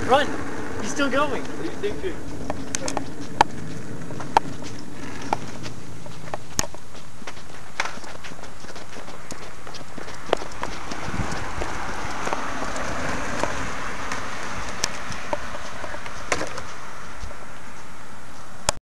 Run! He's still going. What are you thinking?